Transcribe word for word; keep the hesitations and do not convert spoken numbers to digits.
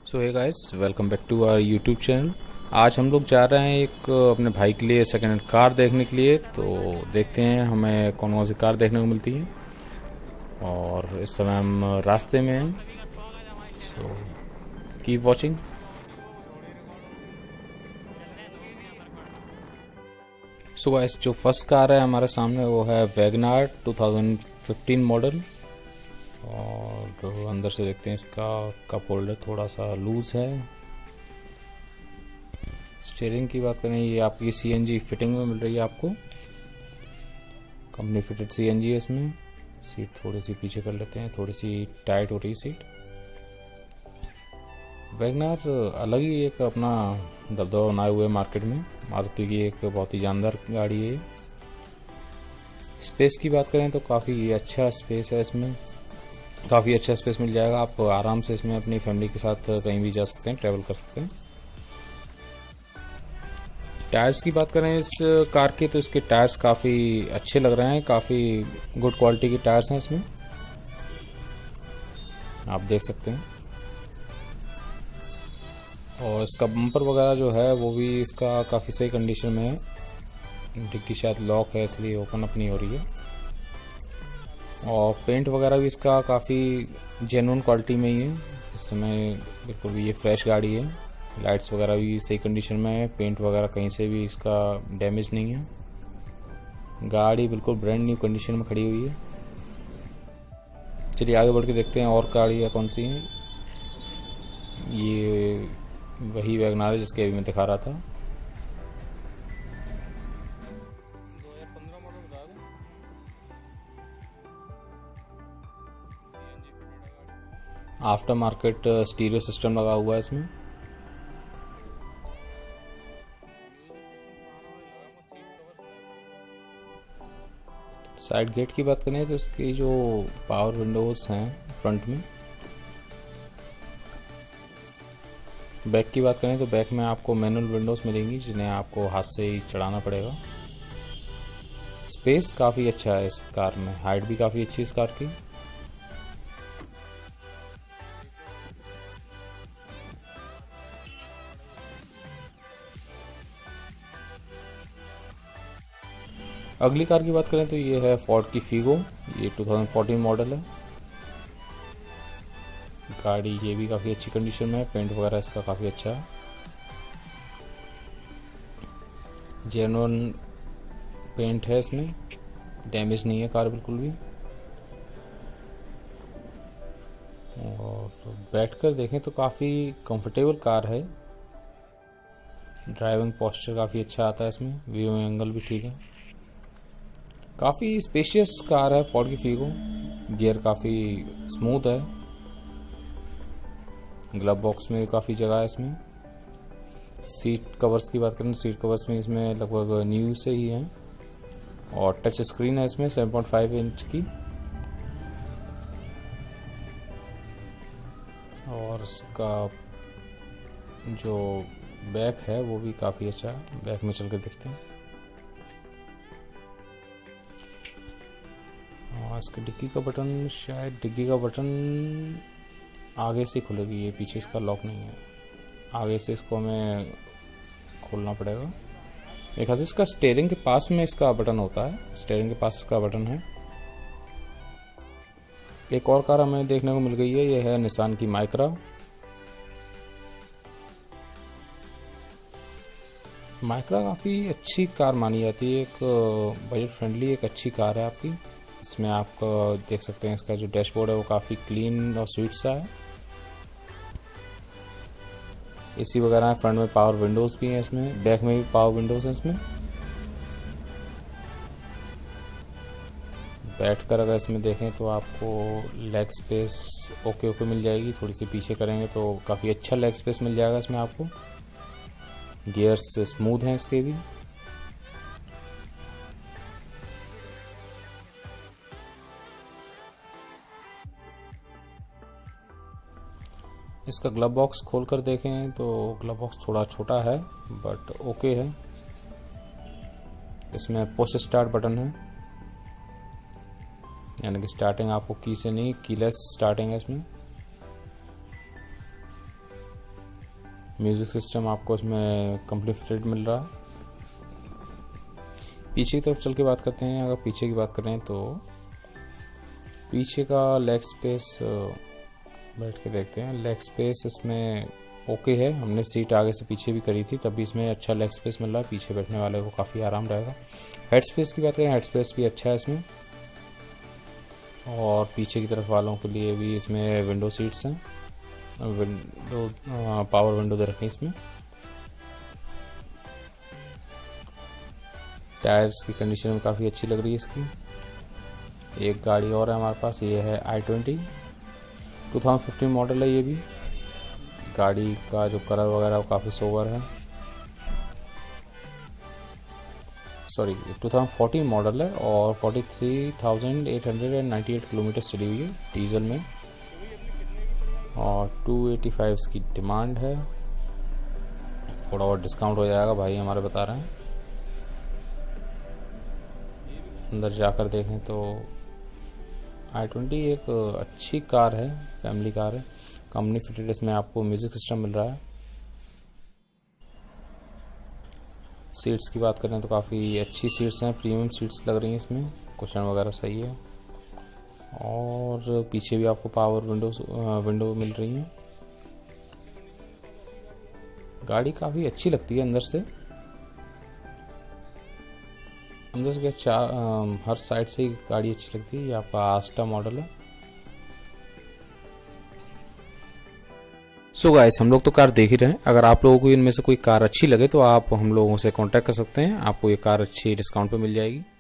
So hey guys, welcome back to our YouTube channel. आज हम लोग जा रहे हैं एक अपने भाई के लिए सेकेंड हैंड कार देखने के लिए। तो देखते हैं हमें कौन कौन सी कार देखने को मिलती है। और इस समय हम रास्ते में हैं, so keep watching. So guys, जो फर्स्ट कार है हमारे सामने वो है WagonR two thousand fifteen model. और अंदर से देखते हैं, इसका कप होल्डर थोड़ा सा लूज है। स्टीयरिंग की बात करें, ये आपकी सीएनजी फिटिंग में मिल रही है आपको, कंपनी फिटेड सीएनजी है इसमें। सीट थोड़ी सी पीछे कर लेते हैं, थोड़ी सी टाइट हो रही है सीट। वैगनार अलग ही एक अपना दबदबा बनाए हुए मार्केट में। मारुति की एक बहुत ही जानदार गाड़ी है। स्पेस की बात करें तो काफ़ी अच्छा स्पेस है इसमें, काफ़ी अच्छा स्पेस मिल जाएगा। आप आराम से इसमें अपनी फैमिली के साथ कहीं भी जा सकते हैं, ट्रैवल कर सकते हैं। टायर्स की बात करें इस कार के, तो इसके टायर्स काफ़ी अच्छे लग रहे हैं, काफ़ी गुड क्वालिटी के टायर्स हैं इसमें, आप देख सकते हैं। और इसका बम्पर वगैरह जो है वो भी इसका काफ़ी सही कंडीशन में है। डिक्की शायद लॉक है इसलिए ओपन अप नहीं हो रही है। और पेंट वगैरह भी इसका काफ़ी जेन्युइन क्वालिटी में ही है। इस समय बिल्कुल भी ये फ्रेश गाड़ी है। लाइट्स वगैरह भी सही कंडीशन में है, पेंट वगैरह कहीं से भी इसका डैमेज नहीं है। गाड़ी बिल्कुल ब्रांड न्यू कंडीशन में खड़ी हुई है। चलिए आगे बढ़ के देखते हैं और गाड़ियाँ कौन सी हैं। ये वही वैगनार है जिसके अभी मैं दिखा रहा था। आफ्टर मार्केट स्टीरियो सिस्टम लगा हुआ है इसमें। साइड गेट की बात करें तो इसकी जो पावर विंडोज हैं फ्रंट में। बैक की बात करें तो बैक में आपको मैनुअल विंडोज मिलेंगी, जिन्हें आपको हाथ से ही चढ़ाना पड़ेगा। स्पेस काफ़ी अच्छा है इस कार में, हाइट भी काफ़ी अच्छी है इस कार की। अगली कार की बात करें तो ये है फोर्ड की फीगो। ये टू थाउजेंड फोर्टीन मॉडल है गाड़ी। ये भी काफ़ी अच्छी कंडीशन में है, पेंट वगैरह इसका काफ़ी अच्छा है, जेन्युइन पेंट है इसमें, डैमेज नहीं है कार बिल्कुल भी। और बैठकर देखें तो काफ़ी कंफर्टेबल कार है। ड्राइविंग पोस्चर काफ़ी अच्छा आता है इसमें, व्यू एंगल भी ठीक है। काफ़ी स्पेशियस कार है फोर्ड की फीगो। गियर काफ़ी स्मूथ है। ग्लव बॉक्स में काफ़ी जगह है इसमें। सीट कवर्स की बात करें तो सीट कवर्स में इसमें लगभग न्यू से ही है। और टच स्क्रीन है इसमें सेवन पॉइंट फाइव इंच की। और इसका जो बैक है वो भी काफ़ी अच्छा है। बैक में चल कर देखते हैं। और इसके डिक्की का बटन, शायद डिक्की का बटन आगे से खुलेगी, ये पीछे इसका लॉक नहीं है। आगे से इसको हमें खोलना पड़ेगा। एक हाथ इसका स्टीयरिंग के पास में इसका बटन होता है, स्टीयरिंग के पास इसका बटन है। एक और कार हमें देखने को मिल गई है, ये है निसान की माइक्रा। माइक्रा काफ़ी अच्छी कार मानी जाती है, एक बजट फ्रेंडली एक अच्छी कार है आपकी। इसमें आप देख सकते हैं इसका जो डैशबोर्ड है वो काफ़ी क्लीन और स्वीट सा है। एसी वगैरह है, फ्रंट में पावर विंडोज़ भी हैं इसमें, बैक में भी पावर विंडोज़ हैं इसमें। बैठकर अगर इसमें देखें तो आपको लेग स्पेस ओके ओके मिल जाएगी। थोड़ी सी पीछे करेंगे तो काफ़ी अच्छा लेग स्पेस मिल जाएगा इसमें आपको। गियर्स स्मूथ हैं इसके भी। इसका ग्लव बॉक्स खोलकर देखें तो ग्लव बॉक्स थोड़ा छोटा है बट ओके है। इसमें पुश स्टार्ट बटन है, यानी कि स्टार्टिंग आपको की से नहीं, कीलेस स्टार्टिंग है इसमें। म्यूज़िक सिस्टम आपको इसमें कंप्लीट फिटेड मिल रहा है। पीछे की तरफ चल के बात करते हैं। अगर पीछे की बात करें तो पीछे का लेग स्पेस बैठ के देखते हैं। लेग स्पेस इसमें ओके है। हमने सीट आगे से पीछे भी करी थी, तब भी इसमें अच्छा लेग स्पेस मिल रहा है। पीछे बैठने वाले को काफ़ी आराम रहेगा। हेड स्पेस की बात करें, हेड स्पेस भी अच्छा है इसमें। और पीछे की तरफ वालों के लिए भी इसमें विंडो सीट्स हैं, विंडो पावर विंडो दे रखी है इसमें। टायर्स की कंडीशन में काफ़ी अच्छी लग रही है इसकी। एक गाड़ी और है हमारे पास, ये है I twenty two thousand fifteen model है। ये भी गाड़ी का जो कलर वगैरह वो काफ़ी सोवर है। Sorry two thousand fourteen model है और forty three thousand eight hundred ninety eight kilometre चली हुई है डीजल में, और टू एटी फाइव की डिमांड है। थोड़ा और डिस्काउंट हो जाएगा भाई हमारे बता रहे हैं। अंदर जाकर देखें तो आई ट्वेंटी एक अच्छी कार है, फैमिली कार है। कंपनी फिटेड इसमें आपको म्यूजिक सिस्टम मिल रहा है। सीट्स की बात करें तो काफ़ी अच्छी सीट्स हैं, प्रीमियम सीट्स लग रही हैं इसमें। कुशन वगैरह सही है और पीछे भी आपको पावर विंडो विंडो मिल रही है। गाड़ी काफ़ी अच्छी लगती है अंदर से। अंदर से क्या चार हर साइड से गाड़ी अच्छी लगती है। ये आपका आस्टा मॉडल है। सो गाइस, हम लोग तो कार देख ही रहे हैं। अगर आप लोगों को इनमें से कोई कार अच्छी लगे तो आप हम लोगों से कांटेक्ट कर सकते हैं। आपको ये कार अच्छी डिस्काउंट पे मिल जाएगी।